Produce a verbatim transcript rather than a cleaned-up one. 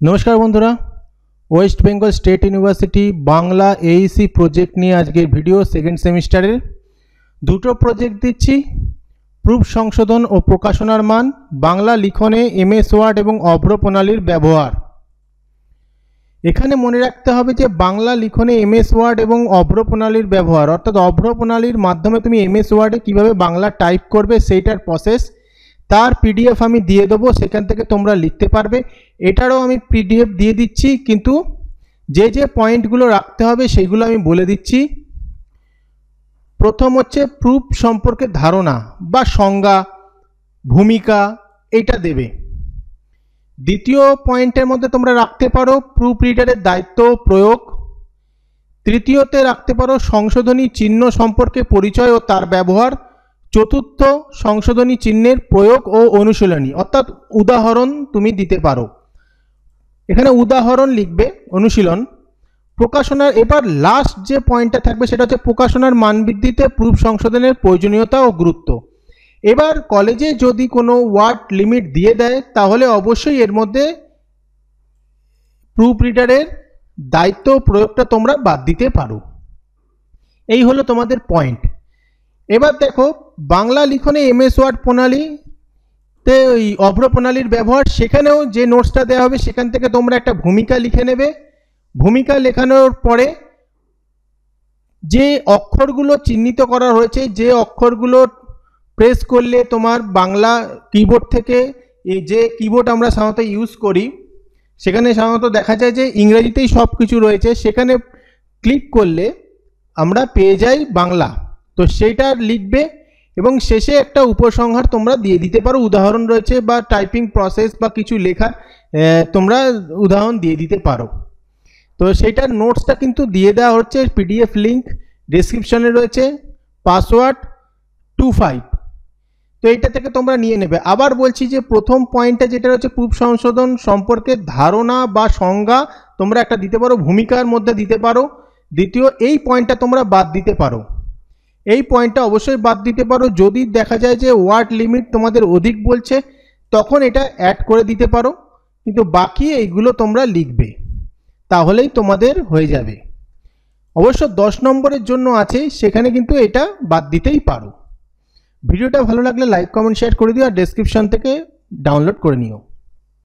नमस्कार बंधुरा West Bengal State University Bangla AEC project निये आजकेर भिडियो सेकेंड सेमिस्टारेर दुटो प्रोजेक्ट दिচ্ছি प्रूफ संशोधन और प्रकाशनार मान बांगला लिखने एमएस वार्ड एवं अभ्र प्रणालीर व्यवहार। एखाने मने राखते हबे जे बांगला लिखने एमएस वार्ड एवं अभ्र प्रणालीर व्यवहार अर्थात अभ्र प्रणालीर माध्यमे तुमी एमएस वार्डे किभाबे बांगला टाइप करबे सेटार प्रसेस तार पीडीएफ आमी दिए देबो, सेखान थेके तोमरा लिखते पारबे। एटारও आमी पीडीएफ दिए दिচ্ছি, किन्तु जे जे पॉइंटगुलो राखते हबे सेगुलो आमी बोले दिচ্ছি। प्रथम हच्छे प्रूफ सम्पर्के धारणा बा संज्ञा भूमिका एटा देबे। द्वितीय पॉइंटेर मध्य तोमरा राखते पारो प्रूफ रिडारेर दायित्व प्रयोग। तृतीयते राखते पारो संशोधनी चिन्ह सम्पर्के परिचय और तार व्यवहार। चतुर्थ संशोधनी चिन्हेर प्रयोग और अनुशीलनी अर्थात उदाहरण तुमी दिते पारो। एखाने उदाहरण लिखबे अनुशीलन प्रकाशनार। एबार लास्ट जे पॉइंटटा थाकबे सेटा हच्छे प्रकाशनार मान बृद्धिते प्रूफ संशोधनेर प्रयोजनीयता और गुरुत्व। एबार कलेजे यदि कोनो वार्ड लिमिट दिए देय ताहले अवश्यई एर मध्ये प्रूफ रिडारेर दायित्व प्रयोगटा तोमरा बाद दिते पारो। एई हलो तोमादेर पॉइंट। एबार देखो बांगला लिखने एमएस वार्ड प्रणाली ते अभ्र प्रणालीर व्यवहार सेखानेও जे নোটসটা দেওয়া হবে সেখান থেকে তোমরা একটা ভূমিকা লিখে নেবে। ভূমিকা লেখানোর পরে যে অক্ষরগুলো চিহ্নিত করা হয়েছে যে অক্ষরগুলো প্রেস করলে তোমার বাংলা কিবোর্ড থেকে এই যে কিবোর্ড আমরা সাধারণত ইউজ করি সেখানে সাধারণত দেখা যায় যে ইংরেজিতেই সব কিছু রয়েছে, সেখানে ক্লিক করলে আমরা পেয়ে যাই বাংলা। तो सेटा लिखबे एवं शेषे एक उपसंहार तोमरा दिए दीते पारो। उदाहरण रयेछे बा टाइपिंग प्रसेस बा किछु लेखा तोमरा उदाहरण दिए दीते पारो। तो सेटार नोट्सटा किन्तु दिए देওয়া হচ্ছে पीडीएफ लिंक डेसक्रिप्शने रयेछे पासवर्ड टू फाइव। तो एटा थेके तोमरा निये नेबे। आबार बोलछि जे प्रथम पॉइंटटा जेटा हच्छे प्रूफ संशोधन सम्पर्के धारणा बा संज्ञा तोमरा एकटा दिते पारो, भूमिकार मध्य दिते पारो। द्वितीय एई पॉइंटटा तोमरा बाद दिते पारो। এই পয়েন্টটা অবশ্যই বাদ দিতে পারো। যদি দেখা যায় যে ওয়ার্ড লিমিট তোমাদের অধিক বলছে তখন এটা অ্যাড করে দিতে পারো, কিন্তু বাকি এইগুলো তোমরা লিখবে তাহলেই তোমাদের হয়ে যাবে। অবশ্য দশ নম্বরের জন্য আছে সেখানে কিন্তু এটা বাদ দিতেই পারো। ভিডিওটা ভালো লাগলে লাইক কমেন্ট শেয়ার করে দিও আর ডেসক্রিপশন থেকে ডাউনলোড করে নিও।